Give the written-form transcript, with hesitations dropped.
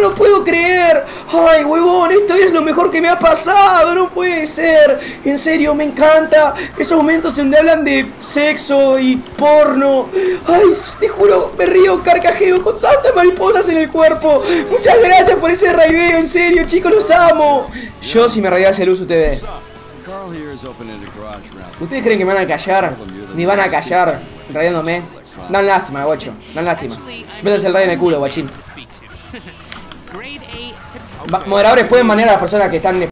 lo puedo creer. Ay, huevón, esto es lo mejor que me ha pasado. No puede ser. En serio, me encanta esos momentos donde hablan de sexo y porno. Ay, te juro, me río, carcajeo con tantas mariposas en el cuerpo. Muchas gracias por ese raideo, en serio, chicos, los amo. Yo si me raidase Luz TV. ¿Ustedes creen que me van a callar? Ni van a callar rayándome. Dan lástima, guacho. Dan lástima. Métanse el rayo en el culo, guachín. Moderadores pueden banear a las personas que están